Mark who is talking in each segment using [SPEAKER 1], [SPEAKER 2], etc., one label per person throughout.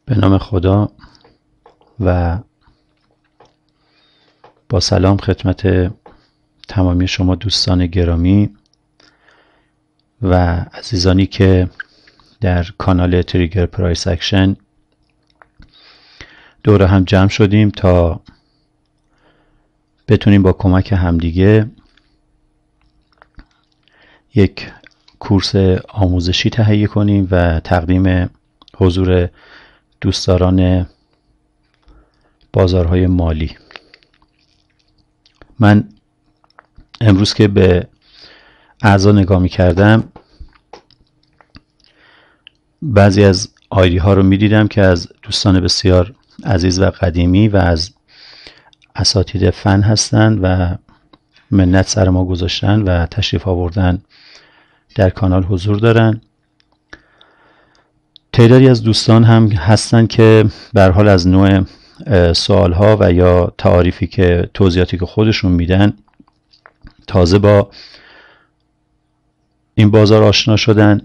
[SPEAKER 1] به نام خدا و با سلام خدمت تمامی شما دوستان گرامی و عزیزانی که در کانال تریگر پرایس اکشن دور هم جمع شدیم تا بتونیم با کمک همدیگه یک کورس آموزشی تهیه کنیم و تقدیم حضور دوستداران بازارهای مالی. من امروز که به اعضا نگاه می کردم بعضی از آیدی ها رو می دیدم که از دوستان بسیار عزیز و قدیمی و از اساتید فن هستند و منت سر ما گذاشتن و تشریف آوردن در کانال حضور دارن. تعدادی از دوستان هم هستن که به هر حال از نوع سوالها و یا تعاریفی که توضیحاتی که خودشون میدن تازه با این بازار آشنا شدن،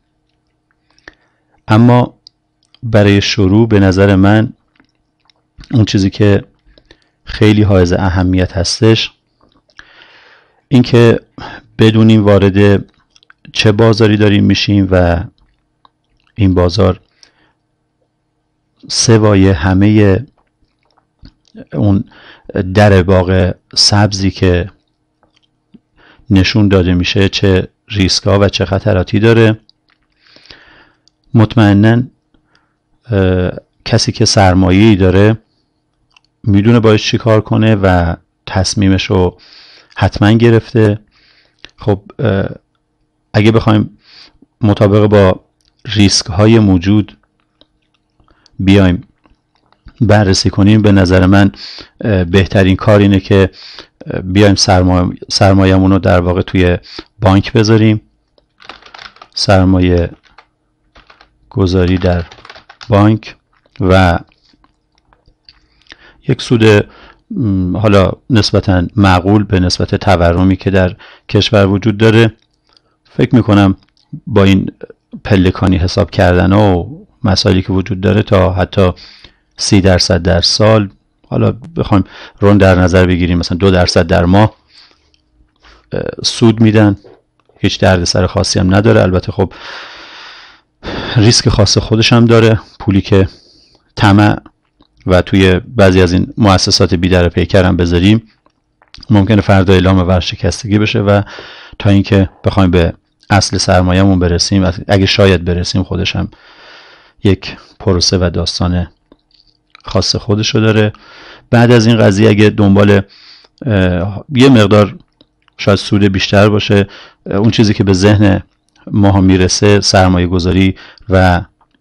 [SPEAKER 1] اما برای شروع به نظر من اون چیزی که خیلی حائز اهمیت هستش این که بدونیم وارد چه بازاری داریم میشیم و این بازار سوای همه اون در باغ سبزی که نشون داده میشه چه ریسک ها و چه خطراتی داره. مطمئناً کسی که سرمایه‌ای داره میدونه باید چی کار کنه و تصمیمش رو حتما گرفته. خب اگه بخوایم مطابق با ریسک های موجود بیایم بررسی کنیم، به نظر من بهترین کار اینه که بیایم سرمایه‌مون رو در واقع توی بانک بذاریم، سرمایه گذاری در بانک و یک سود حالا نسبتاً معقول به نسبت تورمی که در کشور وجود داره. فکر میکنم با این پلکانی حساب کردن و مسائلی که وجود داره تا حتی 30% در سال، حالا بخوایم رون در نظر بگیریم مثلا 2% در ماه سود میدن، هیچ دردسر خاصی هم نداره. البته خب ریسک خاص خودش هم داره، پولی که طمع و توی بعضی از این مؤسسات بی‌در پیکر هم بذاریم ممکنه فردا اعلام ورشکستگی بشه و تا اینکه بخوایم به اصل سرمایه‌مون برسیم، اگه شاید برسیم، خودش هم یک پروسه و داستان خاص خودشو داره. بعد از این قضیه اگه دنبال یه مقدار شاید سود بیشتر باشه، اون چیزی که به ذهن ما میرسه سرمایه گذاری و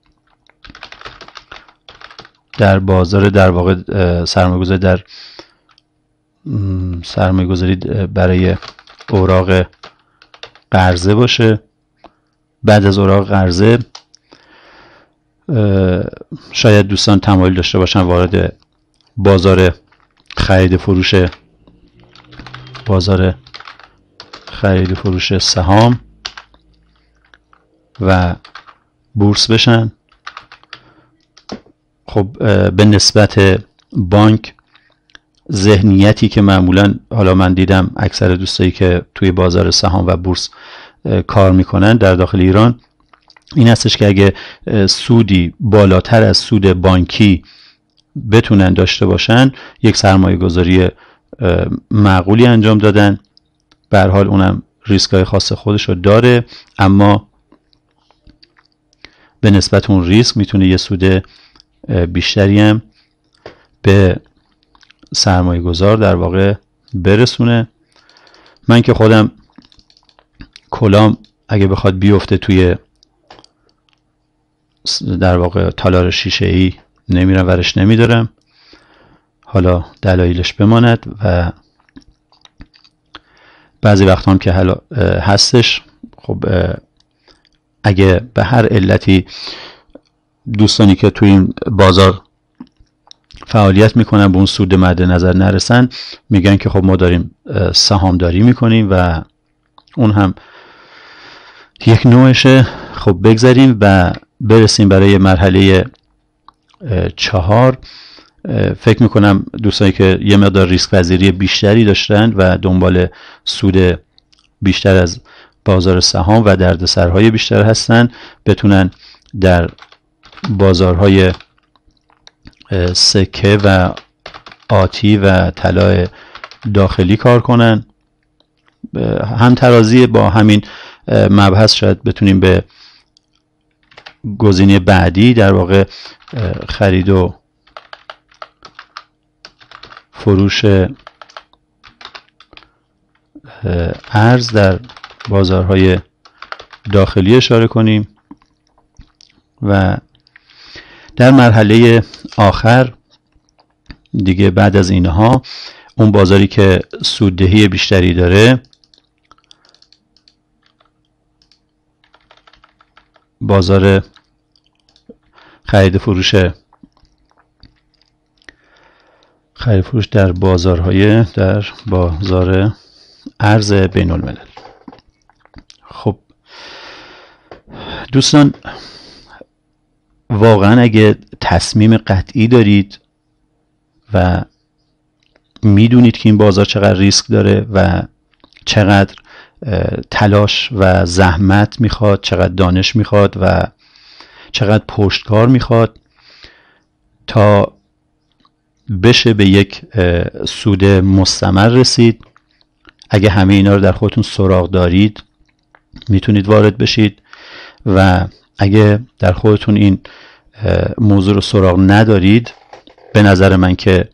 [SPEAKER 1] در بازار در واقع سرمایه گذاری برای اوراق قرضه باشه. بعد از اوراق قرضه شاید دوستان تمایل داشته باشن وارد بازار خرید فروش سهام و بورس بشن. خب به نسبت بانک ذهنیتی که معمولا حالا من دیدم اکثر دوستایی که توی بازار سهام و بورس کار میکنن در داخل ایران این هستش که اگه سودی بالاتر از سود بانکی بتونن داشته باشن یک سرمایه گذاری معقولی انجام دادن. به هر حال اونم ریسکای خاص خودشو داره، اما به نسبت اون ریسک میتونه یه سود بیشتری هم به سرمایه گذار در واقع برسونه. من که خودم کلام اگه بخواد بیفته توی در واقع تالار شیشه‌ای نمیرم ورش نمیدارم، حالا دلایلش بماند و بعضی وقت هم که هستش. خب اگه به هر علتی دوستانی که توی این بازار فعالیت میکنن به اون سود مد نظر نرسن، میگن که خب ما داریم سهامداری میکنیم و اون هم یک نوعشه. خب بگذاریم و برسیم برای مرحله 4 فکر میکنم دوستانی که یه مقدار ریسک پذیری بیشتری داشتن و دنبال سود بیشتر از بازار سهام و دردسرهای بیشتر هستن بتونن در بازارهای سکه و آتی و طلای داخلی کار کنن. هم ترازی با همین مبحث شاید بتونیم به گزینه بعدی، در واقع خرید و فروش ارز در بازارهای داخلی اشاره کنیم. و در مرحله آخر دیگه بعد از اینها اون بازاری که سوددهی بیشتری داره، بازار خرید فروش در بازار ارز بین الملل. خب دوستان، واقعا اگه تصمیم قطعی دارید و میدونید که این بازار چقدر ریسک داره و چقدر تلاش و زحمت میخواد، چقدر دانش میخواد و چقدر پشتکار میخواد تا بشه به یک سود مستمر رسید، اگه همه اینا رو در خودتون سراغ دارید میتونید وارد بشید و اگه در خودتون این موضوع رو سراغ ندارید، به نظر من که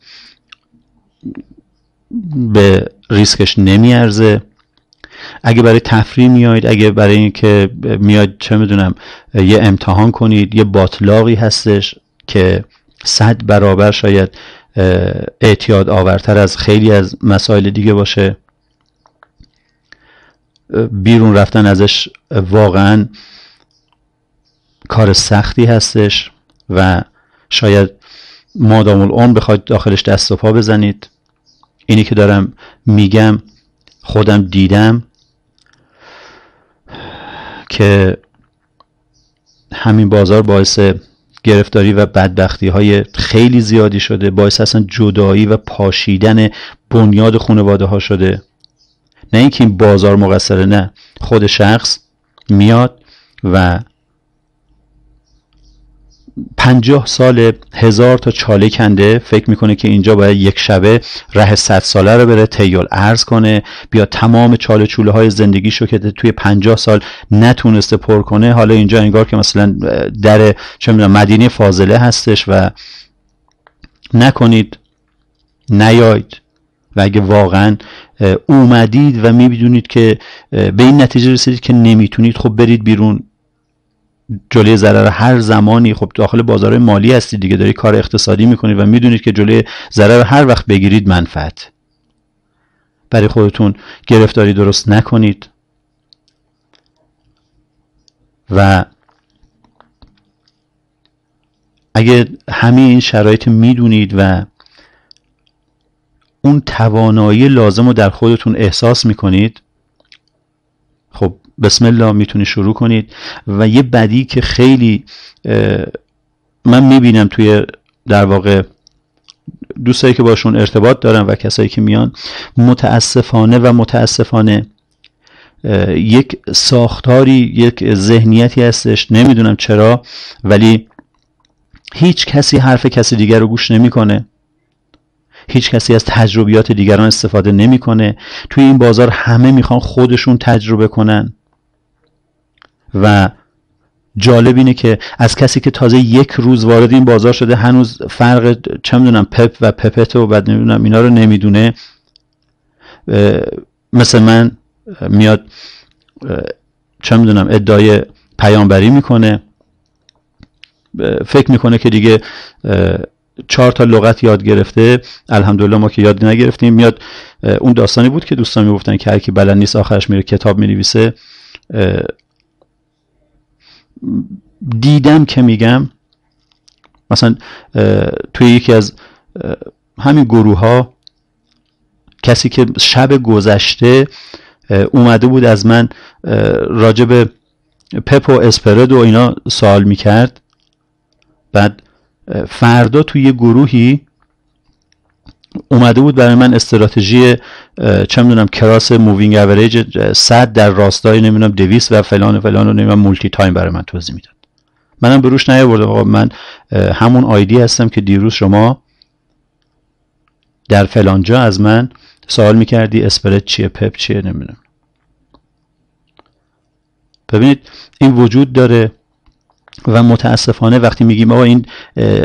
[SPEAKER 1] به ریسکش نمیارزه. اگه برای تفریح میاید، اگه برای اینکه میاید چه میدونم یه امتحان کنید، یه باطلاقی هستش که 100 برابر شاید اعتیاد آورتر از خیلی از مسائل دیگه باشه، بیرون رفتن ازش واقعا کار سختی هستش و شاید مادام العمر بخواید داخلش دست و پا بزنید. اینی که دارم میگم خودم دیدم که همین بازار باعث گرفتاری و بدبختی های خیلی زیادی شده، باعث اصلا جدایی و پاشیدن بنیاد خانواده ها شده. نه اینکه این بازار مقصره، نه، خود شخص میاد و 50 سال 1000 تا چاله کنده، فکر میکنه که اینجا باید یک شبه ره 100 ساله رو بره طی الارض کنه، بیا تمام چاله چوله های زندگیشو که توی 50 سال نتونسته پر کنه، حالا اینجا انگار که مثلا در چه میدونم مدینه فاضله هستش و نکنید، نیاید. و اگه واقعا اومدید و میبینید که به این نتیجه رسیدید که نمیتونید، خب برید بیرون، جلوی ضرر هر زمانی، خب داخل بازار مالی هستید دیگه، دارید کار اقتصادی میکنید و میدونید که جلوی ضرر هر وقت بگیرید منفعت. برای خودتون گرفتاری درست نکنید و اگه همه این شرایط میدونید و اون توانایی لازم رو در خودتون احساس میکنید، خب بسم الله میتونید شروع کنید. و یه بدی که خیلی من میبینم توی در واقع دوستایی که باشون ارتباط دارم و کسایی که میان، متاسفانه یک ساختاری، یک ذهنیتی هستش، نمیدونم چرا، ولی هیچ کسی حرف کسی دیگر رو گوش نمیکنه، هیچ کسی از تجربیات دیگران استفاده نمیکنه. توی این بازار همه میخوان خودشون تجربه کنن و جالب اینه که از کسی که تازه یک روز وارد این بازار شده هنوز فرق چه میدونم پپ و پپت و بعد نمیدونم اینا رو نمیدونه، مثل من میاد چه میدونم ادعای پیامبری میکنه، فکر میکنه که دیگه 4 تا لغت یاد گرفته. الحمدلله ما که یاد نگرفتیم. میاد اون داستانی بود که دوستان میگفتن که هر کی بلد نیست آخرش میره کتاب مینویسه. دیدم که میگم مثلا توی یکی از همین گروه ها کسی که شب گذشته اومده بود از من راجع به پپ و اسپرد و اینا سوال میکرد، بعد فردا توی یه گروهی اومده بود برای من استراتژی چه میدونم کراس مووینگ اوریج 100 در راستای نمیدونم 200 و فلان و فلان و نمیدونم مولتی تایم برای من توضیح میداد. منم به روش نیاوردم آقا من همون آیدی هستم که دیروز شما در فلان جا از من سوال میکردی اسپرد چیه پپ چیه نمیدونم. ببینید این وجود داره و متاسفانه وقتی میگیم آقا این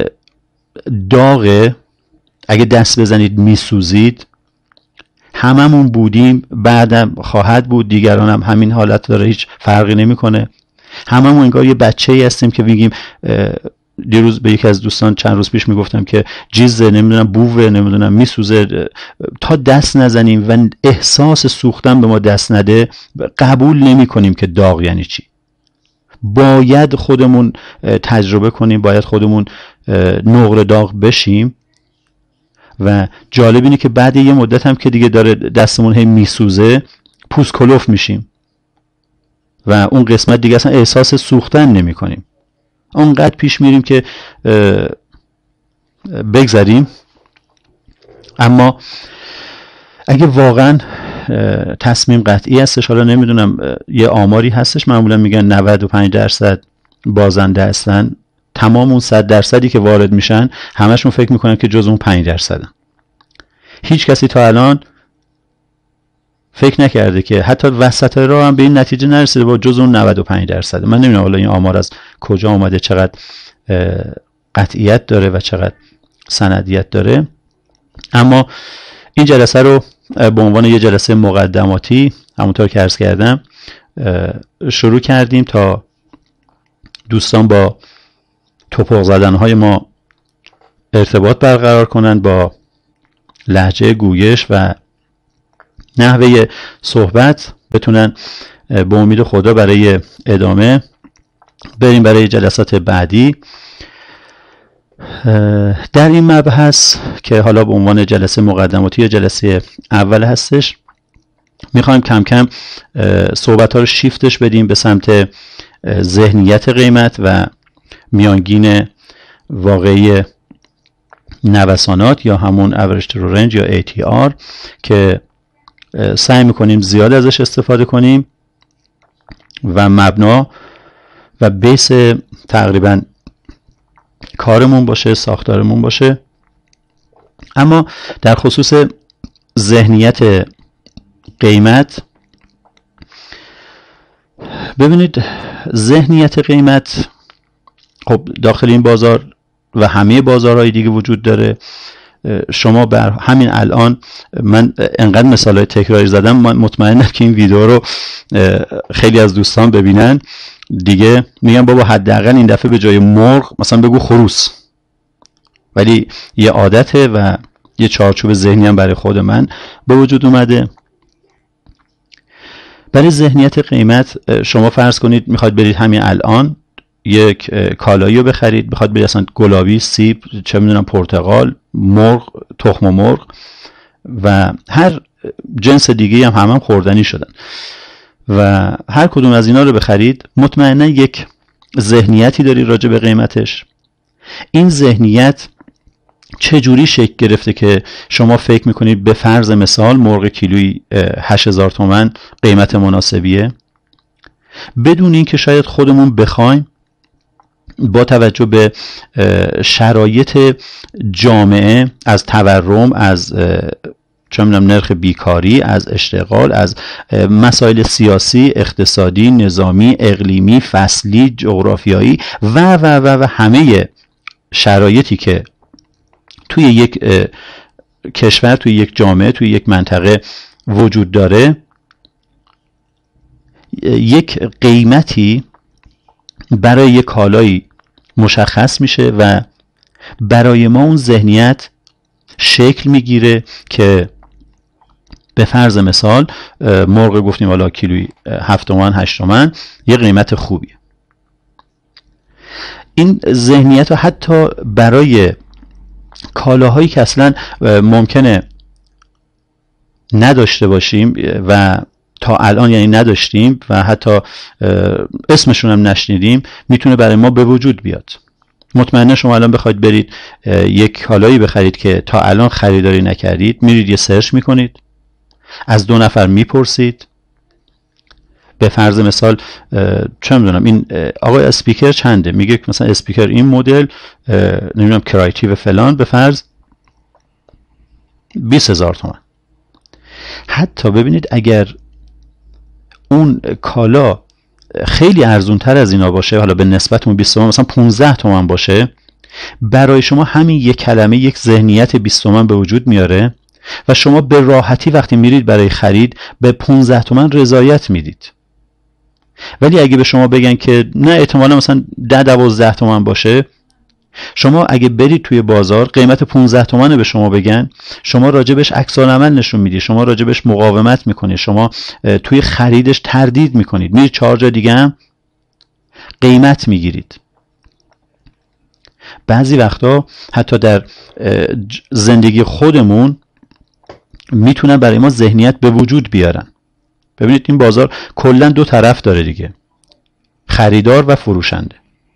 [SPEAKER 1] داغه اگه دست بزنید میسوزید، هممون بودیم، بعدم خواهد بود، دیگران هم همین حالت داره، هیچ فرقی نمیکنه. هممون انگار یه بچه‌ای هستیم که میگیم دیروز به یکی از دوستان چند روز پیش میگفتم که جیزه نمیدونم بوه نمیدونم میسوزه، تا دست نزنیم و احساس سوختن به ما دست نده قبول نمی کنیم که داغ یعنی چی. باید خودمون تجربه کنیم، باید خودمون نقره داغ بشیم. و جالب اینه که بعد یه مدت هم که دیگه داره دستمون هی میسوزه پوست کلوف میشیم و اون قسمت دیگه اصلا احساس سوختن نمی کنیم. اونقدر پیش میریم که بگذاریم. اما اگه واقعا تصمیم قطعی هستش، حالا نمیدونم یه آماری هستش معمولا میگن 95% بازنده هستن، تمام اون 100% که وارد میشن همشون فکر میکنن که جز اون 5%. هیچ کسی تا الان فکر نکرده که حتی وسط راه هم به این نتیجه نرسیده با جز اون 95%. من نمیدونم حالا این آمار از کجا اومده، چقدر قطعیت داره و چقدر سندیت داره. اما این جلسه رو به عنوان یه جلسه مقدماتی همونطور که عرض کردم شروع کردیم تا دوستان با توپق زدنهای ما ارتباط برقرار کنند با لهجه گویش و نحوه صحبت، بتونن به امید خدا برای ادامه بریم برای جلسات بعدی. در این مبحث که حالا به عنوان جلسه مقدماتی یا جلسه اول هستش، میخوایم کم کم صحبت ها رو شیفتش بدیم به سمت ذهنیت قیمت و میانگین واقعی نوسانات یا همون average true range یا ATR که سعی میکنیم زیاد ازش استفاده کنیم و مبنا و بیس تقریبا کارمون باشه، ساختارمون باشه. اما در خصوص ذهنیت قیمت، ببینید ذهنیت قیمت خب داخل این بازار و همه بازارهای دیگه وجود داره. شما بر همین الان من انقدر مثالای تکراری زدم، من مطمئنم که این ویدیو رو خیلی از دوستان ببینن دیگه میگن بابا حداقل این دفعه به جای مرغ مثلا بگو خروس. ولی یه عادته و یه چارچوب ذهنی هم برای خود من به وجود اومده. برای ذهنیت قیمت شما فرض کنید میخواید برید همین الان یک کالایی رو بخرید، بخواد برید اصلا گلابی، سیب، چه میدونم پرتقال، مرغ، تخم مرغ و هر جنس دیگه هم خوردنی شدن و هر کدوم از اینا رو بخرید، مطمئنا یک ذهنیتی داری راجع به قیمتش. این ذهنیت چجوری شکل گرفته که شما فکر میکنید به فرض مثال مرغ کیلویی 8000 تومان قیمت مناسبیه، بدون اینکه شاید خودمون بخوایم با توجه به شرایط جامعه، از تورم، از چه می‌دونم نرخ بیکاری، از اشتغال، از مسائل سیاسی، اقتصادی، نظامی، اقلیمی، فصلی، جغرافیایی و همه شرایطی که توی یک کشور، توی یک جامعه، توی یک منطقه وجود داره، یک قیمتی برای یک کالایی مشخص میشه و برای ما اون ذهنیت شکل میگیره که به فرض مثال مرغ گفتیم حالا کیلویی 7 تومن 8 تومن یه قیمت خوبیه. این ذهنیت رو حتی برای کالاهایی که اصلا ممکنه نداشته باشیم و تا الان یعنی نداشتیم و حتی اسمشون هم نشنیدیم، میتونه برای ما به وجود بیاد. مطمئنا شما الان بخواید برید یک کالایی بخرید که تا الان خریداری نکردید، میرید یه سرچ میکنید، از 2 نفر میپرسید، به فرض مثال چه میدونم این آقای اسپیکر چنده، میگه مثلا اسپیکر این مدل نمیدونم کرایتیو فلان، به فرض 20,000 تومان. حتی ببینید اگر اون کالا خیلی ارزون تر از اینا باشه، حالا به نسبت اون 20 تومان مثلا 15 تومان باشه، برای شما همین یک کلمه یک ذهنیت 20 تومان به وجود میاره و شما به راحتی وقتی میرید برای خرید به 15 تومان رضایت میدید. ولی اگه به شما بگن که نه احتمالا مثلا 10-12 تومان باشه، شما اگه برید توی بازار قیمت 15 تومانه به شما بگن، شما راجبش عکس‌العمل نشون میدید، شما راجبش مقاومت میکنید، شما توی خریدش تردید میکنید، میرید 4 جا دیگه هم قیمت میگیرید. بعضی وقتا حتی در زندگی خودمون میتونن برای ما ذهنیت به وجود بیارن. ببینید این بازار کلا 2 طرف داره دیگه، خریدار و فروشنده.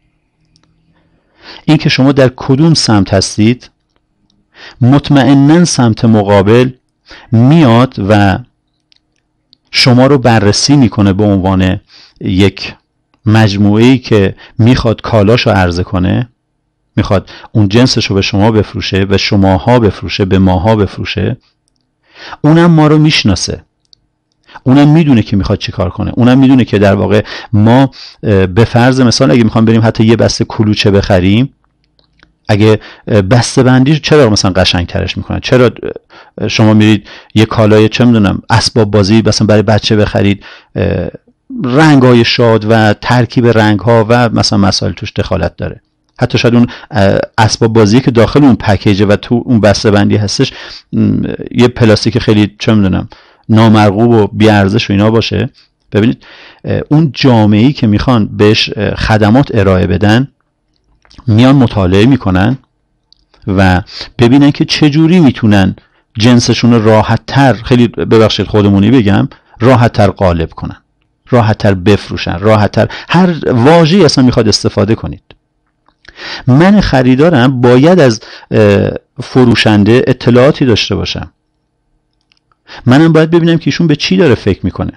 [SPEAKER 1] این که شما در کدوم سمت هستید، مطمئناً سمت مقابل میاد و شما رو بررسی میکنه به عنوان یک مجموعه‌ای که میخواد کالاشو عرضه کنه، میخواد اون جنسشو به شما بفروشه، به شماها بفروشه، به ماها بفروشه. اونم ما رو میشناسه، اونم میدونه که میخواد چی کار کنه، اونم میدونه که در واقع ما به فرض مثال اگه میخوام بریم حتی یه بسته کلوچه بخریم، اگه بسته بندی چرا مثلا قشنگ ترش میکنن، چرا شما میرید یه کالای چه میدونم اسباب بازی مثلا برای بچه بخرید، رنگ‌های شاد و ترکیب رنگ‌ها و مثلا مسائل توش دخالت داره، حتی شاید اون اسباب بازی که داخل اون پکیجه و تو اون بسته بندی هستش یه پلاستیک خیلی چه میدونم نامرغوب و بی‌ارزش و اینا باشه. ببینید اون جامعه‌ای که میخوان بهش خدمات ارائه بدن میان مطالعه میکنن و ببینن که چجوری میتونن جنسشون رو راحت‌تر، خیلی ببخشید خودمونی بگم، راحت‌تر غالب کنن، راحت‌تر بفروشن، راحت‌تر هر واژه‌ای اصلا میخواد استفاده کنید. من خریدارم باید از فروشنده اطلاعاتی داشته باشم، منم باید ببینم که ایشون به چی داره فکر میکنه.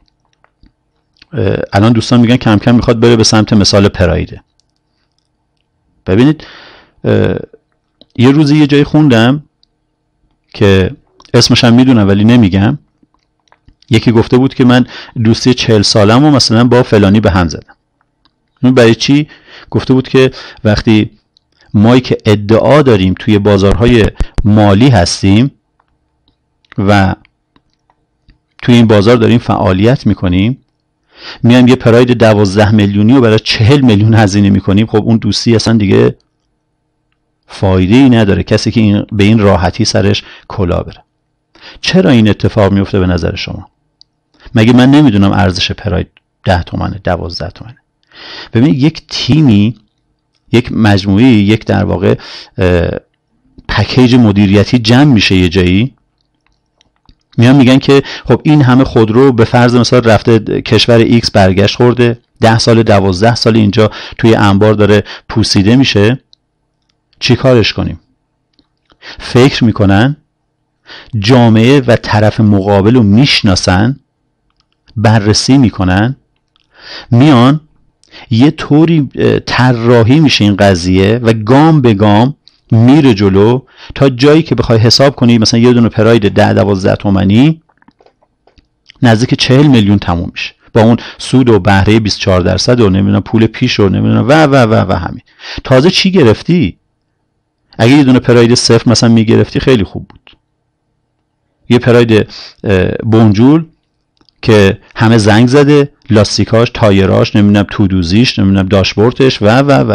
[SPEAKER 1] الان دوستان میگن کم کم میخواد بره به سمت مثال پرایده. ببینید یه روزی یه جایی خوندم که اسمش هم میدونم ولی نمیگم، یکی گفته بود که من دوستی 40 سالم و مثلا با فلانی به هم زدم. برای چی؟ گفته بود که وقتی مایی که ادعا داریم توی بازارهای مالی هستیم و توی این بازار داریم فعالیت میکنیم، میایم یه پراید 12 میلیونی رو برای 40 میلیون هزینه میکنیم، خب اون دوستی اصلا دیگه فایده ای نداره، کسی که به این راحتی سرش کلا بره. چرا این اتفاق میفته به نظر شما؟ مگه من نمیدونم ارزش پراید 10 تومنه، 12 تومنه؟ ببینید یک تیمی، یک مجموعی، یک در واقع پکیج مدیریتی جمع میشه یه جایی، میان میگن که خب این همه خودرو به فرض مثال رفته کشور ایکس برگشت خورده، 10 سال 12 سال اینجا توی انبار داره پوسیده میشه، چی کارش کنیم؟ فکر میکنن، جامعه و طرف مقابل رو میشناسن، بررسی میکنن، میان یه طوری طراحی میشه این قضیه و گام به گام میره جلو تا جایی که بخوای حساب کنی مثلا یه دونه پراید 10-12 تومانی نزدیک 40 میلیون تموم میشه، با اون سود و بهره 24% و نمیدونم پول پیش و نمیدونم و همین. تازه چی گرفتی؟ اگه یه دونه پراید صفر مثلا میگرفتی خیلی خوب بود، یه پراید بونجول که همه زنگ زده، لاستیکاش، تایراش، نمیدونم تودوزیش، نمیدونم داشبوردش و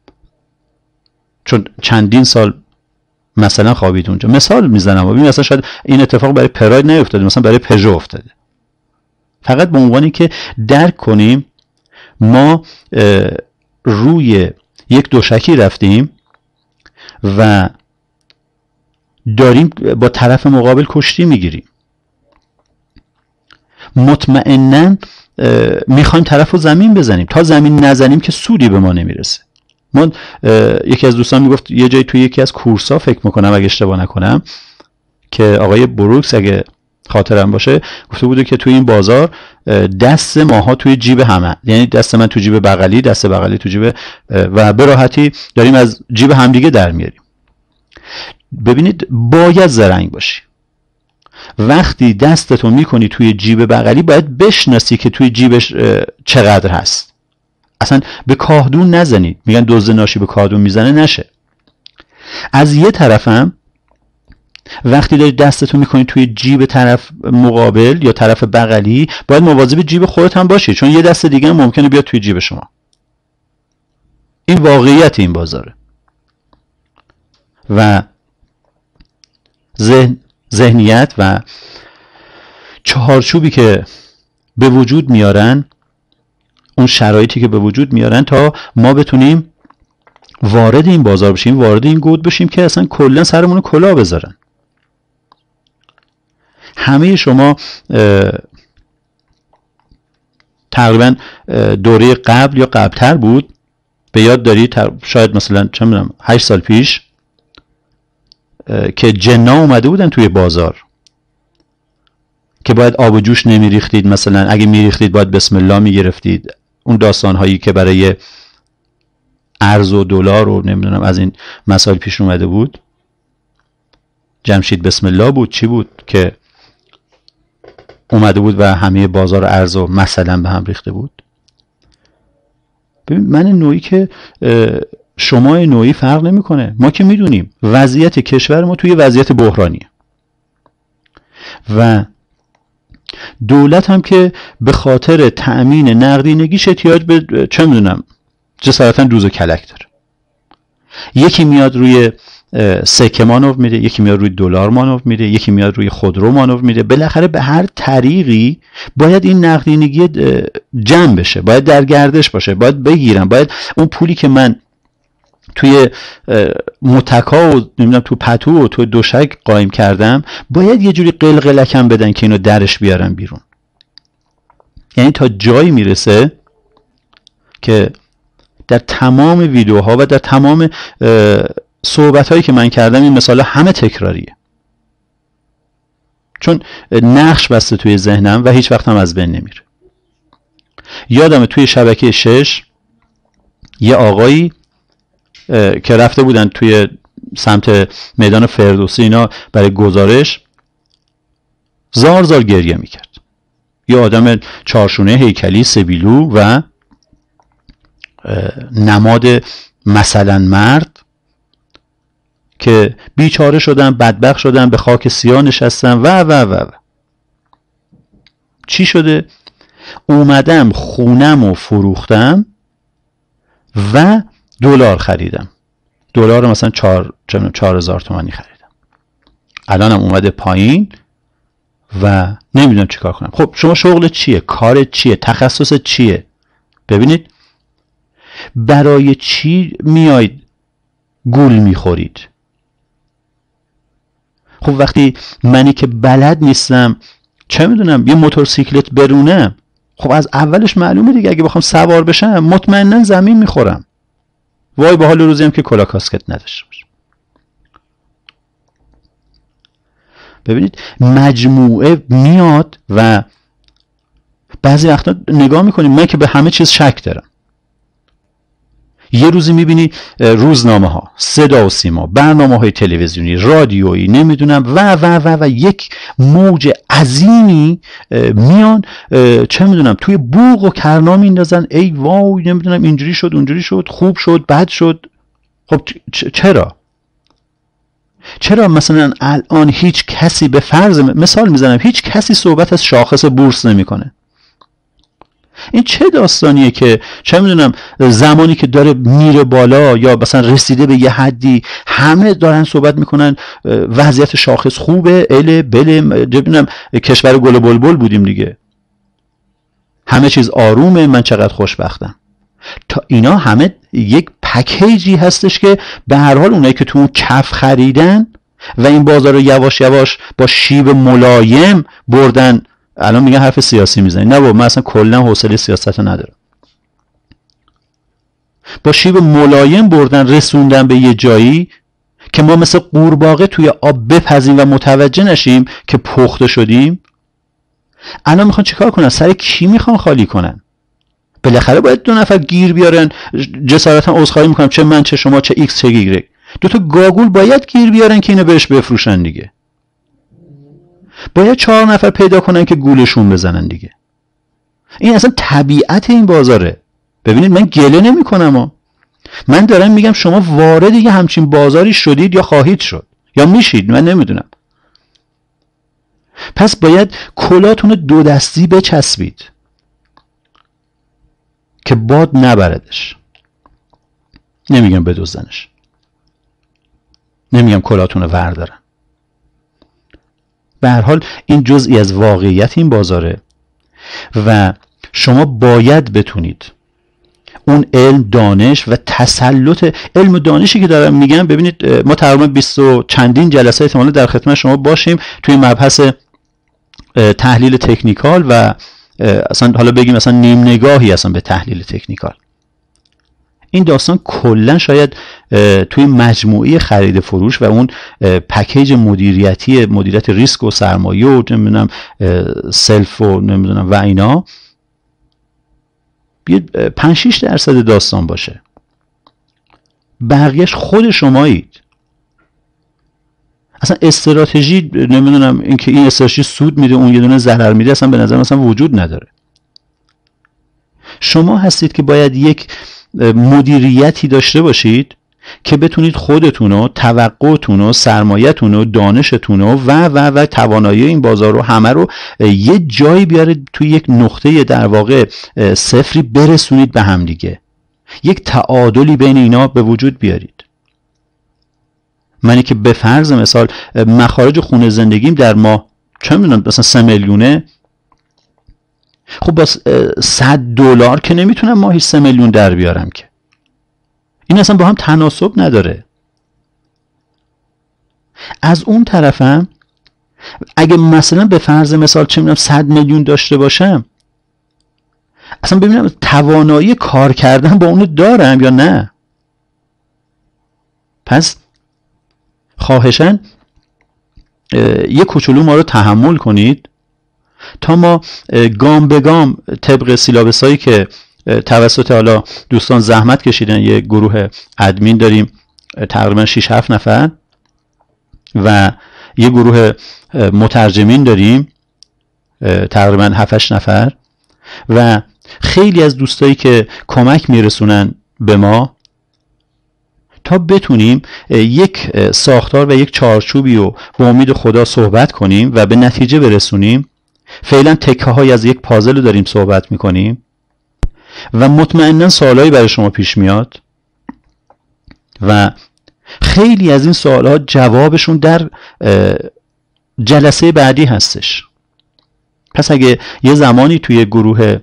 [SPEAKER 1] چون چندین سال مثلا خوابید اونجا. مثال میزنم و ببین مثلا شاید این اتفاق برای پراید نیفتاده، مثلا برای پژو افتاده. فقط به عنوانی که درک کنیم ما روی یک دوشکی رفتیم و داریم با طرف مقابل کشتی میگیریم، مطمئناً میخوایم طرف رو زمین بزنیم، تا زمین نزنیم که سودی به ما نمیرسه. من یکی از دوستان میگفت یه جایی توی یکی از کورس‌ها فکر میکنم اگه اشتباه نکنم که آقای بروکس اگه خاطرم باشه گفته بوده که توی این بازار دست ماها توی جیب همه، یعنی دست من تو جیب بغلی، دست بغلی تو جیب، و به راحتی داریم از جیب همدیگه در میاریم. ببینید باید زرنگ باشی. وقتی دستتو میکنی توی جیب بغلی باید بشناسی که توی جیبش چقدر هست. اصلا به کاهدون نزنی. میگن دزد ناشی به کاهدون میزنه، نشه. از یه طرفم وقتی داری دستتو میکنی توی جیب طرف مقابل یا طرف بغلی باید مواظب جیب خودت هم باشی، چون یه دست دیگه هم ممکنه بیاد توی جیب شما. این واقعیت این بازاره. و ذهنیت و چهارچوبی که به وجود میارن، اون شرایطی که به وجود میارن تا ما بتونیم وارد این بازار بشیم، وارد این گود بشیم که اصلا کلا سرمون رو کلاه بذارن. همه شما تقریبا دوره قبل یا قبلتر بود به یاد دارید، شاید مثلا چه میدونم 8 سال پیش که جنا اومده بودن توی بازار که باید آب و جوش نمیریختید، مثلا اگه میریختید باید بسم الله میگرفتید. اون داستان هایی که برای ارز و دلار و نمیدونم از این مسائل پیش اومده بود. جمشید بسم الله بود، چی بود که اومده بود و همه بازار ارز و مثلا به هم ریخته بود. ببین من نوعی که شما نوعی فرق نمیکنه. ما که میدونیم وضعیت کشور ما توی وضعیت بحرانیه و دولت هم که به خاطر تأمین نقدینگیش احتیاج به چه میدونم جسارتا دوز و کلک داره. یکی میاد روی سکه مانور میده، یکی میاد روی دلار مانور میده، یکی میاد روی خودرو مانور میده. بالاخره به هر طریقی باید این نقدینگی جمع بشه، باید در گردش باشه، باید بگیرم، باید اون پولی که من توی متکا و نمیدونم تو پتو و تو دوشک قایم کردم باید یه جوری قلقلکم بدن که اینو درش بیارم بیرون. یعنی تا جایی میرسه که در تمام ویدیوها و در تمام صحبت هایی که من کردم این مثال همه تکراریه، چون نقش بسته توی ذهنم و هیچ وقت هم از بین نمیره. یادمه توی شبکه 6 یه آقایی که رفته بودن توی سمت میدان فردوسی اینا برای گزارش، زار زار گریه میکرد. یه آدم چارشونه هیکلی سبیلو و نماد مثلا مرد که بیچاره شدن، بدبخت شدن، به خاک سیاه نشستن و چی شده؟ اومدم خونم و فروختم و دلار خریدم. دلار مثلا 4000 تومانی خریدم. الانم اومده پایین و نمیدونم چیکار کنم. خب شما شغلت چیه؟ کارت چیه؟ تخصصت چیه؟ ببینید برای چی میاید گول میخورید؟ خب وقتی منی که بلد نیستم چه میدونم یه موتورسیکلت برونم، خب از اولش معلومه دیگه اگه بخوام سوار بشم مطمئنا زمین میخورم. وای به حال روزی هم که کلا کاسکت نداشته باشه. ببینید مجموعه میاد و بعضی وقتا نگاه میکنیم، من که به همه چیز شک دارم. یه روزی میبینی روزنامه ها، صدا و سیما، برنامه های تلویزیونی، رادیویی، نمیدونم و یک موج عظیمی میان چه میدونم توی بوق و کرنا میندازن، ای وای نمیدونم اینجوری شد اونجوری شد، خوب شد بد شد. خب چرا مثلا الان هیچ کسی، به فرض مثال میزنم، هیچ کسی صحبت از شاخص بورس نمیکنه؟ این چه داستانیه که چه میدونم زمانی که داره میره بالا یا مثلا رسیده به یه حدی همه دارن صحبت میکنن وضعیت شاخص خوبه، بله ببینم کشور گل و بلبل بودیم دیگه، همه چیز آرومه، من چقدر خوشبختم. تا اینا همه یک پکیجی هستش که به هر حال اونایی که تو اون کف خریدن و این بازار رو یواش یواش با شیب ملایم بردن. الان میگن حرف سیاسی میزنی، نه بابا من اصلا کلا حوصله سیاست رو ندارم. با شیب ملایم بردن رسوندن به یه جایی که ما مثل قورباغه توی آب بپزیم و متوجه نشیم که پخته شدیم. الان میخوان چیکار کنن؟ سر کی میخوان خالی کنن؟ بالاخره باید 2 نفر گیر بیارن، جسارتا عذرخواهی میکنم چه من چه شما چه ایکس چه ایگرگ، 2 تا گاگول باید گیر بیارن که اینو بهش بفروشن دیگه. باید 4 نفر پیدا کنن که گولشون بزنن دیگه. این اصلا طبیعت این بازاره. ببینید من گله نمی کنم، من دارم میگم شما وارد یه همچین بازاری شدید یا خواهید شد یا میشید، من نمیدونم. پس باید کلاتون 2 دستی بچسبید که باد نبردش. نمیگم بدزدنش، نمیگم کلاتون رو وردارن. به هر حال این جزئی از واقعیت این بازاره و شما باید بتونید اون علم، دانش و تسلط علم و دانشی که دارم میگم. ببینید ما تقریبا 20 و چندین جلسه احتمالاً در خدمت شما باشیم توی مبحث تحلیل تکنیکال و اصلا حالا بگیم اصلا نیم نگاهی اصلا به تحلیل تکنیکال. این داستان کلا شاید توی مجموعه خرید فروش و اون پکیج مدیریت ریسک و سرمایه و نمیدونم سلف و نمیدونم و اینا 5-6% داستان باشه، بقیهش خود شمایید. اصلا استراتژی نمیدونم اینکه این استراتژی سود میده اون یه دونه ضرر میده اصلا به نظر مثلا وجود نداره. شما هستید که باید یک مدیریتی داشته باشید که بتونید خودتونو، توقعتونو، سرمایه‌تونو، دانشتونو و توانایی این بازار رو همه رو یه جایی بیارید توی یک نقطه در واقع صفری برسونید به هم دیگه. یک تعادلی بین اینا به وجود بیارید. منی که به فرض مثال مخارج خونه زندگیم در ماه چه میدونم مثلا 3 میلیونه، خب با $100 که نمیتونم ماهی 3 میلیون در بیارم که. این اصلا با هم تناسب نداره. از اون طرفم اگه مثلا به فرض مثال چه میدونم 100 میلیون داشته باشم، اصلا ببینم توانایی کار کردن با اونو دارم یا نه. پس خواهشاً یک کوچولو ما رو تحمل کنید تا ما گام به گام طبق سیلابسایی که توسط حالا دوستان زحمت کشیدن، یه گروه ادمین داریم تقریبا 6-7 نفر و یه گروه مترجمین داریم تقریبا 7-8 نفر و خیلی از دوستایی که کمک میرسونن به ما تا بتونیم یک ساختار و یک چارچوبی رو با امید خدا صحبت کنیم و به نتیجه برسونیم. فعلا تکه های از یک پازل رو داریم صحبت میکنیم و مطمئنا سوالایی برای شما پیش میاد و خیلی از این سوالات جوابشون در جلسه بعدی هستش. پس اگه یه زمانی توی گروه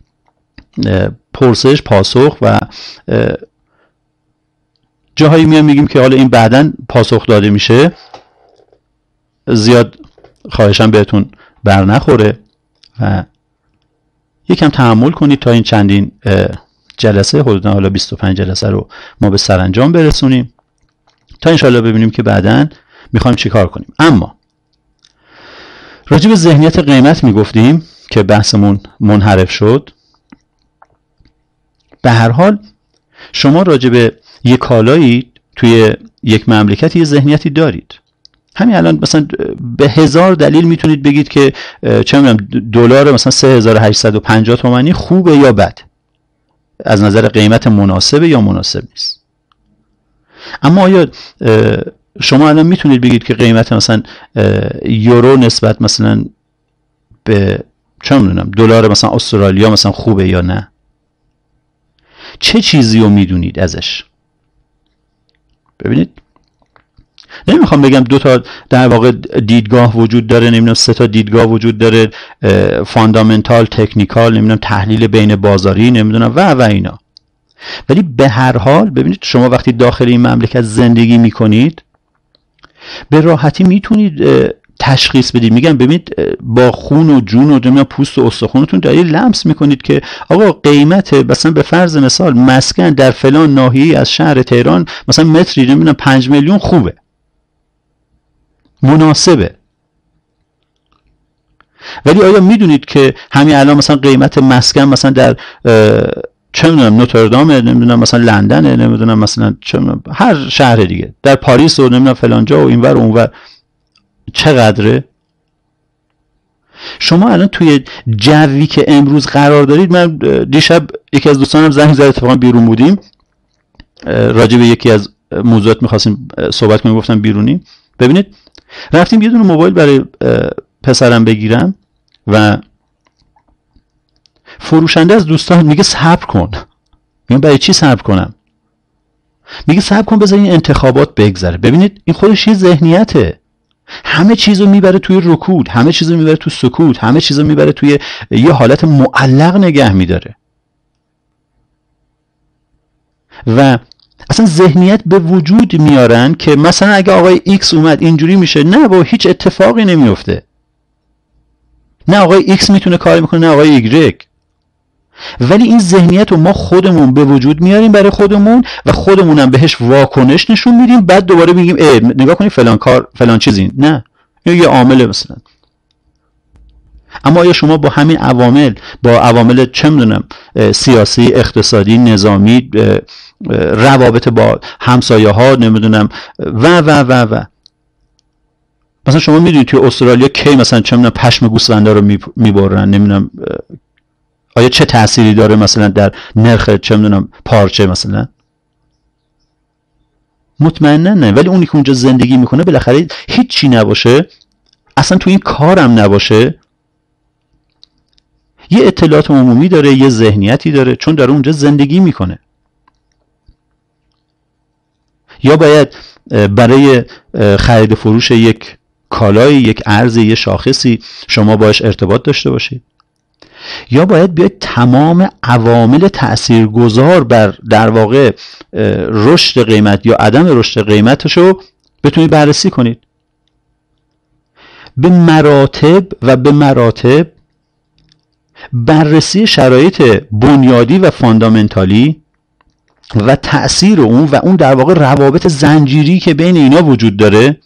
[SPEAKER 1] پرسش پاسخ و جاهایی میگیم که حالا این بعداً پاسخ داده میشه، زیاد خواهشاً بهتون بر نخوره و یکم تحمل کنید تا این چندین جلسه حدوداً حالا 25 جلسه رو ما به سرانجام برسونیم تا انشالله ببینیم که بعداً میخوایم چی کار کنیم. اما راجع به ذهنیت قیمت میگفتیم که بحثمون منحرف شد. به هر حال شما راجع به یک کالایی توی یک مملکت یه ذهنیتی دارید. همین الان مثلا به 1000 دلیل میتونید بگید که چه میدونم دلار مثلا 3850 تومانی خوبه یا بد، از نظر قیمت مناسبه یا مناسب نیست. اما آیا شما الان میتونید بگید که قیمت مثلا یورو نسبت مثلا به چه میدونم دلار مثلا استرالیا مثلا خوبه یا نه؟ چه چیزی رو میدونید ازش؟ ببینید نمیخوام بگم 2 تا در واقع دیدگاه وجود داره، نمیدونم 3 تا دیدگاه وجود داره، فاندامنتال، تکنیکال، نمیدونم تحلیل بین بازاری، نمیدونم و اینا. ولی به هر حال ببینید شما وقتی داخل این مملکت زندگی میکنید به راحتی میتونید تشخیص بدید. میگم ببینید با خون و جون و نمیدونم پوست و استخونتون دارید لمس میکنید که آقا قیمت مثلا به فرض مثال مسکن در فلان ناحیه از شهر تهران مثلا متری نمیدونم 5 میلیون خوبه، مناسبه. ولی آیا میدونید که همین الان مثلا قیمت مسکن مثلا در چه میدونم نوتردام، نمیدونم مثلا لندن، نمیدونم مثلا چه میدونم هر شهر دیگه، در پاریس و نمیدونم فلان جا و اینور و اونور چقدره؟ شما الان توی جوی که امروز قرار دارید، من دیشب یکی از دوستانم زنگ زد، اتفاقا بیرون بودیم، راجع به یکی از موضوعات می‌خواستیم صحبت کنیم، گفتم بیرونی. ببینید رفتیم یه دونه موبایل برای پسرم بگیرم و فروشنده از دوستان میگه صبر کن. میگم برای چی صبر کنم؟ میگه صبر کن بذار این انتخابات بگذره. ببینید این خودش یه ذهنیته، همه چیزو میبره توی رکود، همه چیزو میبره توی سکوت، همه چیزو میبره توی یه حالت معلق نگه میداره و اصلا ذهنیت به وجود میارن که مثلا اگه آقای ایکس اومد اینجوری میشه. نه، با هیچ اتفاقی نمیفته. نه آقای ایکس میتونه کاری میکنه، نه آقای ایگرگ. ولی این ذهنیت رو ما خودمون به وجود میاریم برای خودمون و خودمونم بهش واکنش نشون میدیم، بعد دوباره میگیم نگاه کنید فلان کار فلان چیزی. نه، این یه عامله مثلا. اما آیا شما با همین عوامل، با عوامل چه میدونم سیاسی، اقتصادی، نظامی، روابط با همسایه ها، نمیدونم و مثلا شما میدونید توی استرالیا کی مثلا چه میدونم پشم گوسفندا رو میبرن، نمیدونم آیا چه تأثیری داره مثلا در نرخ چه میدونم پارچه مثلا؟ مطمئنا نه. ولی اونی که اونجا زندگی میکنه بالاخره هیچ چی نباشه، اصلا تو این کارم نباشه، یه اطلاعات عمومی داره، یه ذهنیتی داره، چون داره اونجا زندگی میکنه. یا باید برای خرید و فروش یک کالای، یک ارز، یک شاخصی شما باش ارتباط داشته باشید، یا باید بیاید تمام عوامل تاثیرگذار بر در واقع رشد قیمت یا عدم رشد قیمتشو بتونید بررسی کنید. به مراتب بررسی شرایط بنیادی و فاندامنتالی و تأثیر اون و اون در واقع روابط زنجیری که بین اینا وجود داره،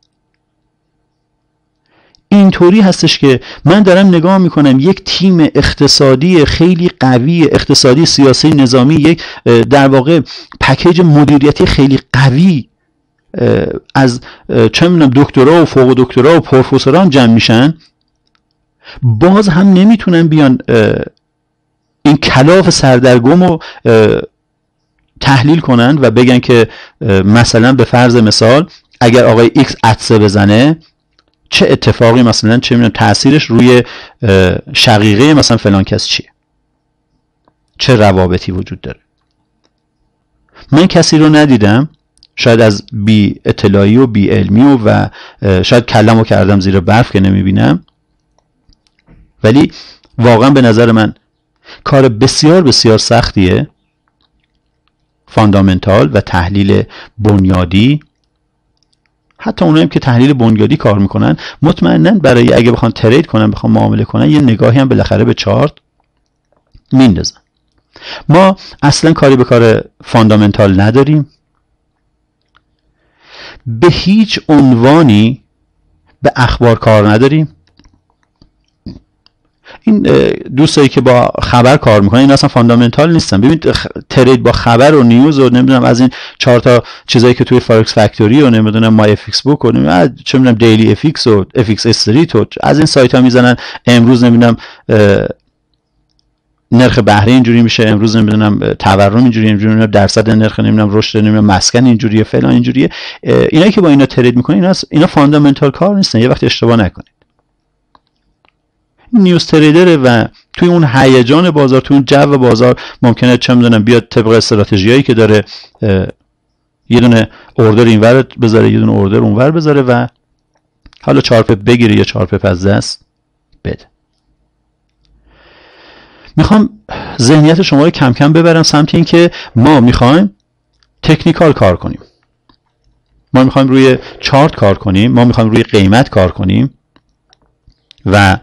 [SPEAKER 1] اینطوری هستش که من دارم نگاه میکنم یک تیم اقتصادی خیلی قوی، اقتصادی، سیاسی، نظامی، یک در واقع پکیج مدیریتی خیلی قوی از چه میدونم دکترا و فوق دکترا و پروفسوران جمع میشن، باز هم نمیتونن بیان این کلاف سردرگم رو تحلیل کنن و بگن که مثلا به فرض مثال اگر آقای ایکس عطسه بزنه چه اتفاقی مثلا چه میدونم تأثیرش روی شقیقه مثلا فلان کس چیه، چه روابطی وجود داره. من کسی رو ندیدم، شاید از بی اطلاعی و بی علمی و شاید کلمو کردم زیر برف که نمیبینم، ولی واقعا به نظر من کار بسیار بسیار سختیه فاندامنتال و تحلیل بنیادی. حتی اونایی که تحلیل بنیادی کار میکنن مطمئناً برای اگه بخوان ترید کنن، بخوان معامله کنن، یه نگاهی هم بالاخره به چارت میندازن. ما اصلا کاری به کار فاندامنتال نداریم، به هیچ عنوانی به اخبار کار نداریم. این دوستایی که با خبر کار میکنن این اصلا فاندامنتال نیستن. ببینید ترید با خبر و نیوز و نمیدونم از این 4 تا چیزایی که توی فارکس فکتوری و نمیدونم مای اف ایکس بوک و نمیدونم چه میدونم دیلی اف ایکس و اف ایکس استریت و از این سایت ها میزنن امروز نمیدونم نرخ بهره اینجوری میشه، امروز نمیدونم تورم اینجوریه، نمیدونم درصد نرخ نمیدونم رشد نمیدونم مسکن اینجوریه، فلان اینجوریه. اینایی که با اینا ترید میکنن اینا فاندامنتال کار نیستن. یه وقت اشتباه نکنید. نیوز تریدره و توی اون هیجان بازار، توی اون جو بازار ممکنه چه میدونم بیاد طبق استراتژیایی که داره یه دونه اوردر اینور بذاره، یه دونه اوردر اونور بذاره و حالا 4 پپ بگیره یا 4 پپ از دست بده. میخوام ذهنیت شما رو کم کم ببرم سمت این که ما میخوایم تکنیکال کار کنیم. ما میخوایم روی چارت کار کنیم، ما میخوایم روی قیمت کار کنیم و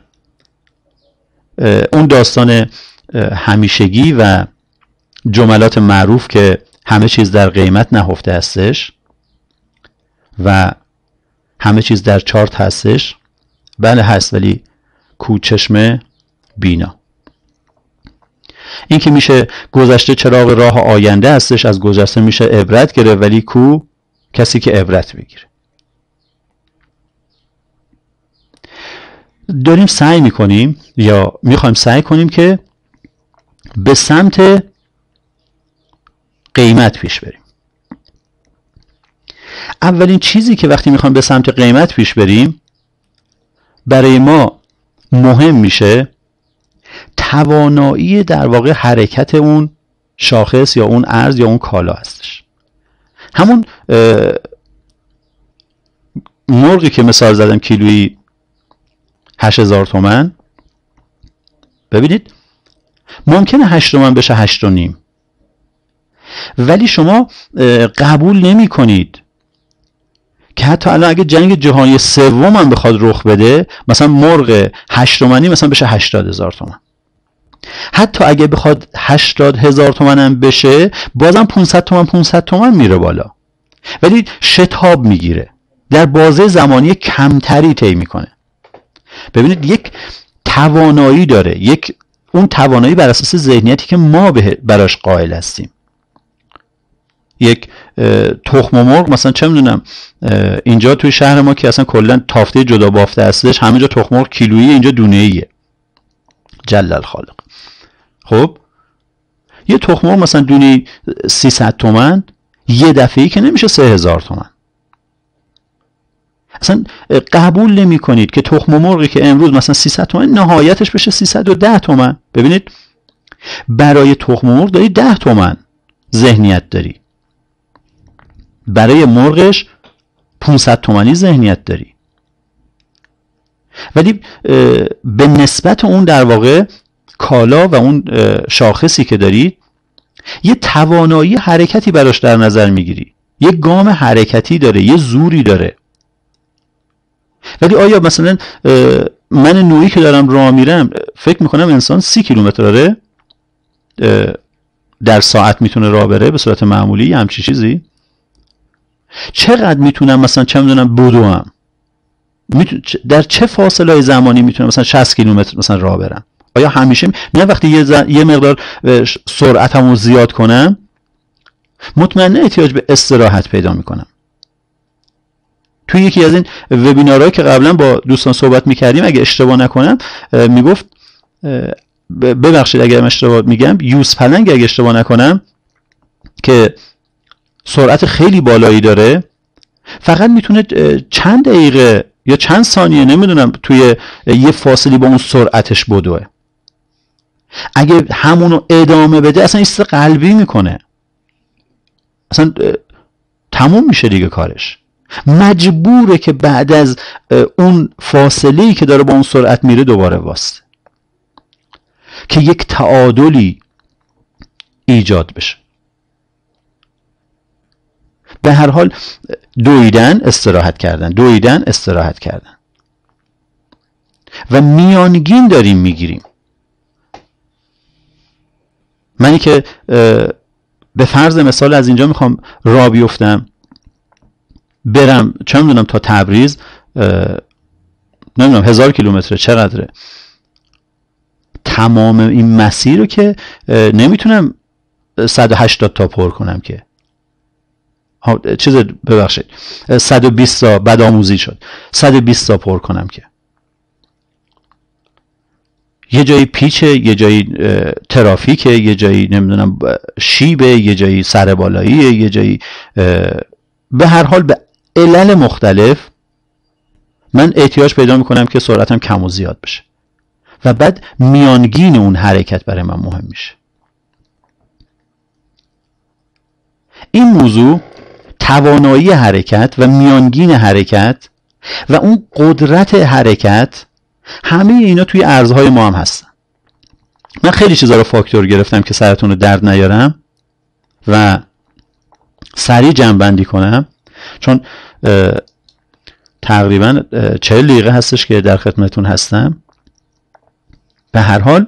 [SPEAKER 1] اون داستان همیشگی و جملات معروف که همه چیز در قیمت نهفته هستش و همه چیز در چارت هستش، بله هست، ولی کو چشم بینا. این که میشه گذشته چراغ راه آینده هستش، از گذشته میشه عبرت گرفت، ولی کو کسی که عبرت بگیره. داریم سعی میکنیم یا میخوایم سعی کنیم که به سمت قیمت پیش بریم. اولین چیزی که وقتی میخوایم به سمت قیمت پیش بریم برای ما مهم میشه توانایی در واقع حرکت اون شاخص یا اون ارز یا اون کالا هستش. همون مرغی که مثال زدم کیلویی 8000 تومان، ببینید ممکنه 8 تومن بشه 8.5، ولی شما قبول نمی کنید که حتی الان اگه جنگ جهانی سوم هم بخواد رخ بده، مثلا مرغ 8 تومانی مثلا بشه 80,000 تومان. حتی اگه بخواد 80,000 تومان هم بشه، بازم 500 تومان میره بالا، ولی شتاب میگیره، در بازه زمانی کمتری طی میکنه. ببینید یک توانایی داره، اون توانایی بر اساس ذهنیتی که ما براش قائل هستیم. یک تخم مرغ مثلا چه میدونم اینجا توی شهر ما که اصلا کلا تافته جدا بافته هستش، همه جا تخم مرغ کیلویی، اینجا دونه‌ایه. جل الخالق. خب یه تخم مرغ مثلا دونه 300 تومن، یه دفعه‌ای که نمیشه 3000 تومن. اصلا قبول نمی کنید که تخم مرغی که امروز مثلا 300 تومن نهایتش بشه 310 تومن. ببینید برای تخم مرغ داری 10 تومن ذهنیت داری، برای مرغش 500 تومانی ذهنیت داری، ولی به نسبت اون در واقع کالا و اون شاخصی که داری یه توانایی حرکتی براش در نظر میگیری، یه گام حرکتی داره، یه زوری داره. ولی آیا مثلا من نوعی که دارم راه میرم فکر میکنم انسان 30 کیلومتر داره در ساعت میتونه راه بره به صورت معمولی، همچی چیزی؟ چقدر میتونم مثلا چه میدونم بدوم؟ در چه فاصله زمانی میتونم مثلا 60 کیلومتر مثلا راه برم؟ آیا همیشه نه وقتی یه مقدار سرعتمو زیاد کنم مطمئنه احتیاج به استراحت پیدا میکنم. توی یکی از این وبینارهایی که قبلا با دوستان صحبت میکردیم، اگه اشتباه نکنم میگفت، ببخشید اگر اشتباه میگم، یوز پلنگ اگه اشتباه نکنم، که سرعت خیلی بالایی داره، فقط میتونه چند دقیقه یا چند ثانیه نمیدونم توی یه فاصلی با اون سرعتش بدوه. اگه همونو ادامه بده اصلا ایست قلبی میکنه، اصلا تموم میشه دیگه کارش. مجبوره که بعد از اون فاصله‌ای که داره با اون سرعت میره دوباره واسطه که یک تعادلی ایجاد بشه. به هر حال دویدن استراحت کردن، دویدن استراحت کردن و میانگین داریم میگیریم. منی که به فرض مثال از اینجا میخوام راه بیفتم برم چه میدونم تا تبریز، نمیدونم 1000 کیلومتره چقدره، تمام این مسیر رو که نمیتونم 180 تا پر کنم که ببخشید 120 تا بد آموزی شد، 120 تا پر کنم که یه جایی پیچه، یه جایی ترافیکه، یه جایی نمیدونم شیبه، یه جایی سر بالاییه، یه جایی به هر حال به علل مختلف من احتیاج پیدا میکنم که سرعتم کم و زیاد بشه و بعد میانگین اون حرکت برای من مهم میشه. این موضوع توانایی حرکت و میانگین حرکت و اون قدرت حرکت، همه اینا توی ارزهای ما هم هستن. من خیلی چیزا رو فاکتور گرفتم که سرتون رو درد نیارم و سریع جمع بندی کنم. چون تقریبا 40 دقیقه هستش که در خدمتون هستم. به هر حال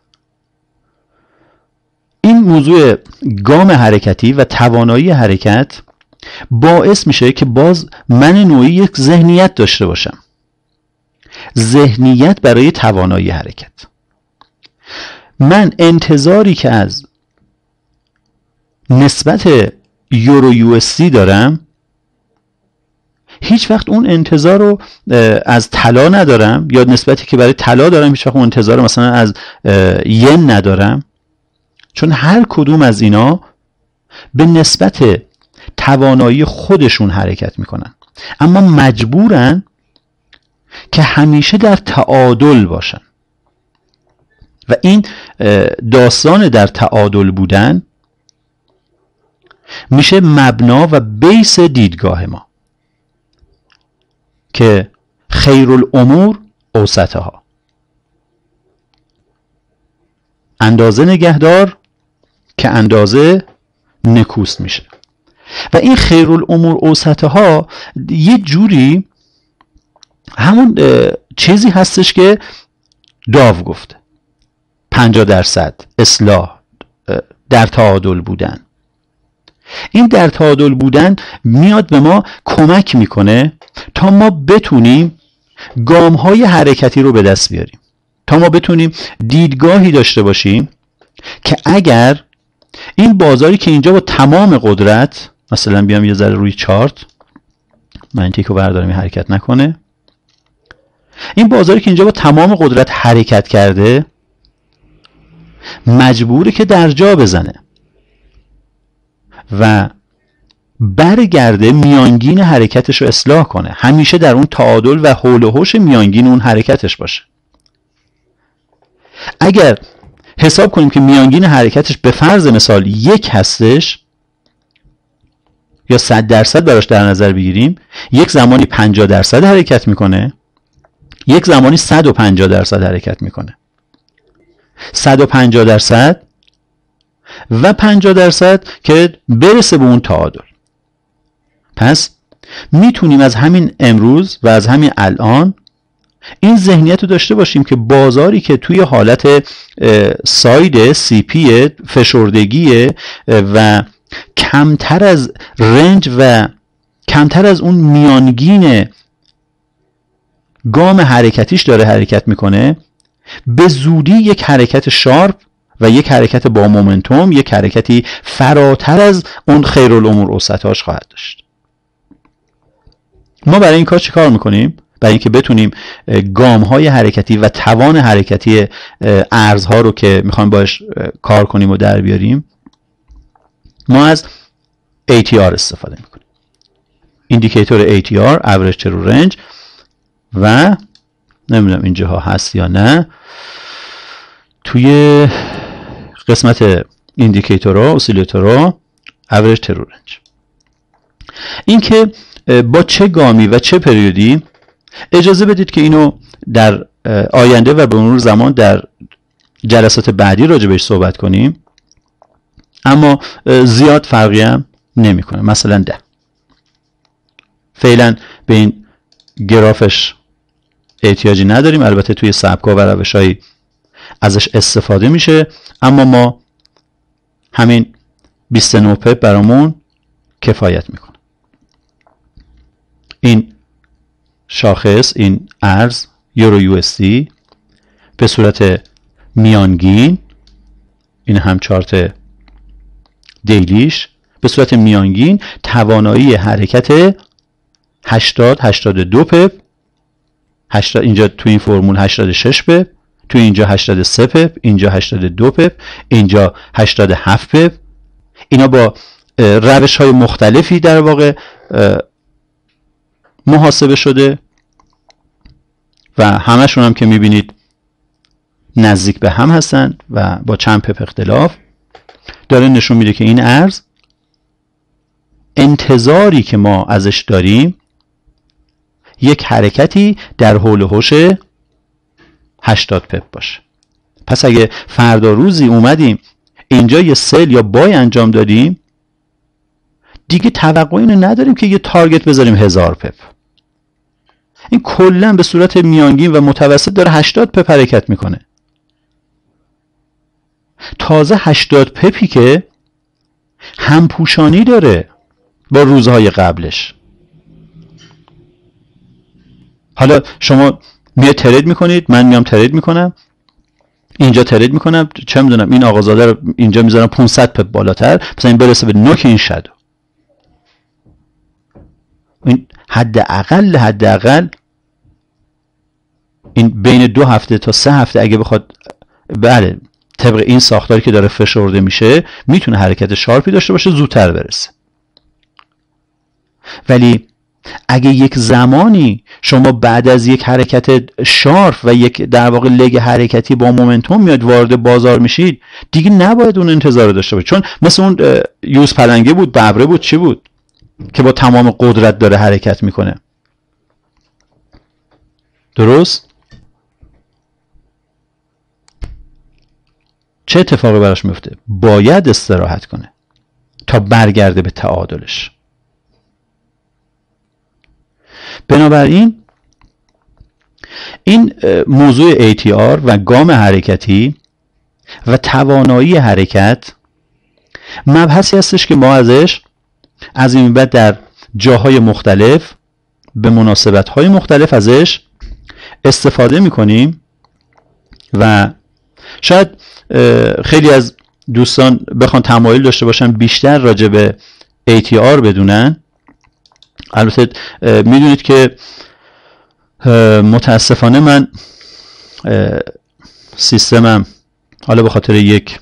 [SPEAKER 1] این موضوع گام حرکتی و توانایی حرکت باعث میشه که باز من نوعی یک ذهنیت داشته باشم، ذهنیت برای توانایی حرکت. من انتظاری که از نسبت یورو یو اس دی دارم، هیچ وقت اون انتظار رو از طلا ندارم، یا نسبتی که برای طلا دارم هیچ وقت اون انتظار رو مثلا از ین ندارم، چون هر کدوم از اینا به نسبت توانایی خودشون حرکت میکنن، اما مجبورن که همیشه در تعادل باشن. و این داستان در تعادل بودن میشه مبنا و بیس دیدگاه ما که خیرالامور اوسطها، اندازه نگهدار که اندازه نکوست میشه. و این خیرالامور اوسطها یه جوری همون چیزی هستش که داو گفته، 50% اصلاح، در تعادل بودن. این در تعادل بودن میاد به ما کمک میکنه تا ما بتونیم گام‌های حرکتی رو به دست بیاریم، تا ما بتونیم دیدگاهی داشته باشیم که اگر این بازاری که اینجا با تمام قدرت، مثلا بیام یه ذره روی چارت، من این تیکو بردارم این حرکت نکنه، این بازاری که اینجا با تمام قدرت حرکت کرده مجبوره که در جا بزنه و برگرده میانگین حرکتش رو اصلاح کنه، همیشه در اون تعادل و حول و حوش میانگین اون حرکتش باشه. اگر حساب کنیم که میانگین حرکتش به فرض مثال 1 هستش، یا 100% براش در نظر بگیریم، یک زمانی 50% حرکت میکنه، یک زمانی 150% حرکت میکنه. 150% و 50% که برسه به اون تعادل. پس میتونیم از همین امروز و از همین الان این ذهنیت رو داشته باشیم که بازاری که توی حالت ساید CP فشردگی و کمتر از رنج و کمتر از اون میانگین گام حرکتیش داره حرکت میکنه، به زودی یک حرکت شارپ و یک حرکت با مومنتوم، یک حرکتی فراتر از اون خیرالامور اوسطهاش خواهد داشت. ما برای این کار چی کار میکنیم؟ برای اینکه بتونیم گام‌های حرکتی و توان حرکتی ارزها رو که میخوایم باش کار کنیم و در بیاریم، ما از ATR استفاده میکنیم. ایندیکیتور ATR Average True Range، و نمیدونم اینجاها هست یا نه، توی قسمت ایندیکیتورها اسیلاتورها Average True Range. این که با چه گامی و چه پریودی، اجازه بدید که اینو در آینده و به مرور زمان در جلسات بعدی راجع بهش صحبت کنیم، اما زیاد فرقی هم نمیکنه. مثلا 10 فعلا به این گرافش احتیاجی نداریم، البته توی سبک‌ها و روش‌های ازش استفاده میشه، اما ما همین 29 پپ برامون کفایت میکنه. این شاخص، این ارز یورو یو اس دی به صورت میانگین، این هم چارت دیلیش، به صورت میانگین توانایی حرکت 80-82 پپ، اینجا تو این فرمول 86 پپ، تو اینجا 83 پپ، اینجا 82 پپ، اینجا 87 پپ. اینا با روش های مختلفی در واقع محاسبه شده و همشون هم که میبینید نزدیک به هم هستن و با چند پپ اختلاف. داره نشون میده که این ارز انتظاری که ما ازش داریم یک حرکتی در حول و حوش 80 پپ باشه. پس اگه فردا روزی اومدیم اینجا یه سل یا بای انجام دادیم، دیگه توقع اینو نداریم که یه تارگت بذاریم 1000 پپ. این کلا به صورت میانگین و متوسط داره 80 پپ حرکت میکنه. تازه 80 پپی که همپوشانی داره با روزهای قبلش. حالا شما میاد ترید میکنید، من میام ترید میکنم، اینجا ترید میکنم، چه میدونم این آقازاده رو اینجا میذارم 500 پپ بالاتر، مثلا این برسه به نوک این شادو. این حداقل این بین 2 هفته تا 3 هفته اگه بخواد، بله طبق این ساختاری که داره فشرده میشه میتونه حرکت شارپی داشته باشه، زودتر برسه. ولی اگه یک زمانی شما بعد از یک حرکت شارپ و یک در واقع لگ حرکتی با مومنتوم میاد وارد بازار میشید، دیگه نباید اون انتظار داشته باشید، چون مثل اون یوز پلنگه بود، ببره بود، چی بود که با تمام قدرت داره حرکت میکنه. درست؟ چه اتفاقی براش میفته؟ باید استراحت کنه تا برگرده به تعادلش. بنابراین این موضوع ATR و گام حرکتی و توانایی حرکت مبحثی هستش که ما ازش از این بعد در جاهای مختلف به مناسبت‌های مختلف ازش استفاده می‌کنیم و شاید خیلی از دوستان بخوان تمایل داشته باشن بیشتر راجع به ATR بدونن. البته میدونید که متاسفانه من سیستمم حالا به خاطر یک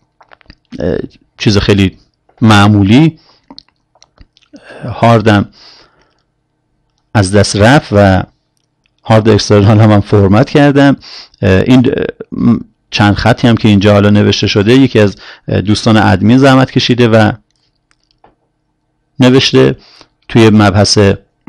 [SPEAKER 1] چیز خیلی معمولی هاردم از دست رفت و هارد اکسترنال هم فرمت کردم. این چند خطی هم که اینجا حالا نوشته شده یکی از دوستان ادمین زحمت کشیده و نوشته توی مبحث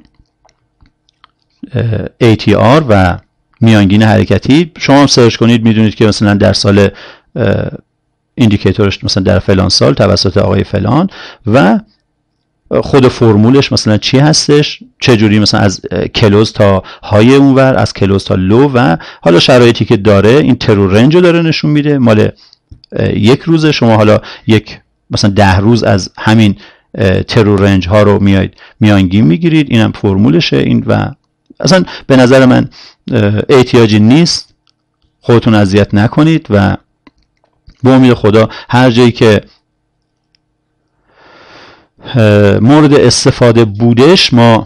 [SPEAKER 1] ATR و میانگین حرکتی. شما هم سرچ کنید میدونید که مثلا در سال ایندیکیتورش مثلا در فلان سال توسط آقای فلان و خود فرمولش مثلا چی هستش، چه جوری مثلا از کلوز تا های اونور، از کلوز تا لو و حالا شرایطی که داره. این ترور رنج رو داره نشون میده، مال یک روزه. شما حالا یک مثلا 10 روز از همین ترور رنج ها رو میاید میانگین میگیرید. اینم فرمولشه. این و اصلا به نظر من احتیاجی نیست، خودتون اذیت نکنید و به امید خدا هر جایی که مورد استفاده بودش ما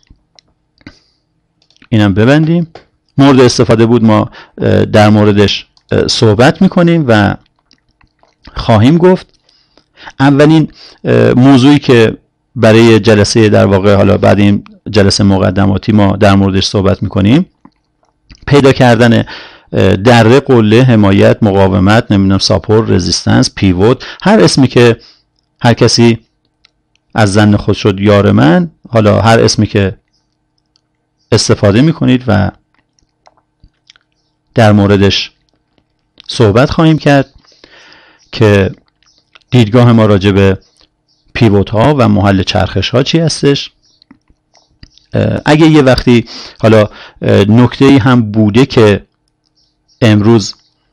[SPEAKER 1] اینم ببندیم، مورد استفاده بود ما در موردش صحبت میکنیم و خواهیم گفت. اولین موضوعی که برای جلسه در واقع حالا بعد این جلسه مقدماتی ما در موردش صحبت میکنیم، پیدا کردن دره، قله، حمایت، مقاومت، نمیدونم ساپورت، رزिस्टنس، پیوت، هر اسمی که هر کسی از زن خود شد یار من، حالا هر اسمی که استفاده میکنید و در موردش صحبت خواهیم کرد که دیدگاه ما راجع به پیوت ها و محل چرخش ها چی هستش. اگه یه وقتی حالا نکته‌ای هم بوده که امروز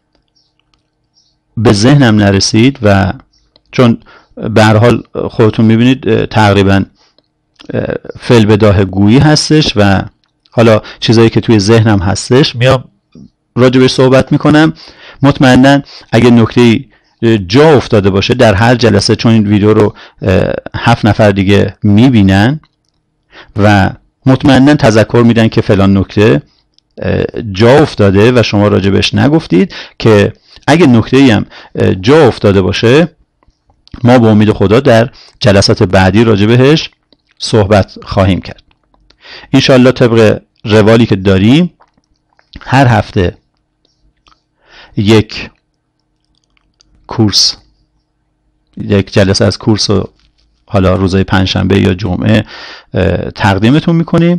[SPEAKER 1] به ذهنم نرسید و چون به هر حال خودتون میبینید تقریبا فی‌البداهه گویی هستش و حالا چیزایی که توی ذهنم هستش میام راجبش صحبت میکنم. مطمئنا اگه نکته‌ای جا افتاده باشه در هر جلسه، چون این ویدیو رو 7 نفر دیگه میبینن و مطمئنا تذکر میدن که فلان نکته جا افتاده و شما راجبش نگفتید، که اگه نکته‌ای هم جا افتاده باشه ما به امید خدا در جلسات بعدی راجبش صحبت خواهیم کرد. انشالله طبق روالی که داریم هر هفته یک کورس، یک جلسه از کورس رو حالا روزهای پنجشنبه یا جمعه تقدیمتون میکنیم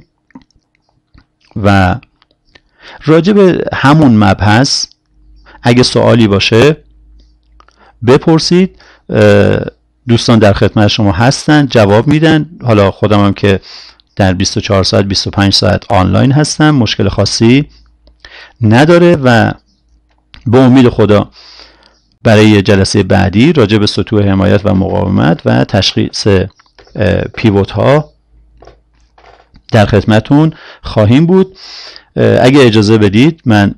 [SPEAKER 1] و راجع به همون مبحث اگه سوالی باشه بپرسید. دوستان در خدمت شما هستن، جواب میدن. حالا خودم هم که در 24 ساعت 25 ساعت آنلاین هستم، مشکل خاصی نداره و به امید خدا برای جلسه بعدی راجع به سطوح حمایت و مقاومت و تشخیص پیوت ها در خدمتون خواهیم بود. اگه اجازه بدید من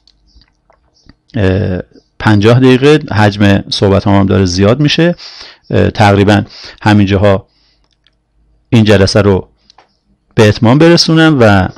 [SPEAKER 1] 50 دقیقه، حجم صحبت هم داره زیاد میشه، تقریبا همینجاها این جلسه رو به اتمام برسونم و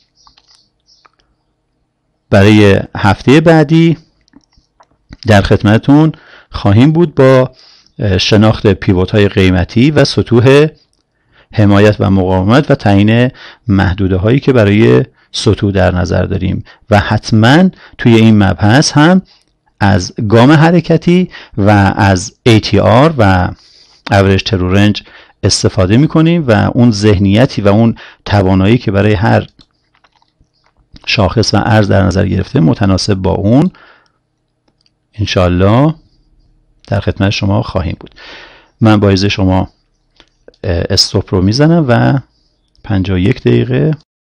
[SPEAKER 1] برای هفته بعدی در خدمتون خواهیم بود با شناخت پیوت های قیمتی و سطوح حمایت و مقاومت و تعیین محدوده هایی که برای سطوح در نظر داریم و حتما توی این مبحث هم از گام حرکتی و از ATR و Average True Range استفاده میکنیم و اون ذهنیتی و اون توانایی که برای هر شاخص و ارز در نظر گرفته متناسب با اون انشالله در خدمت شما خواهیم بود. من با اجازه شما استاپ رو میزنم و 51 دقیقه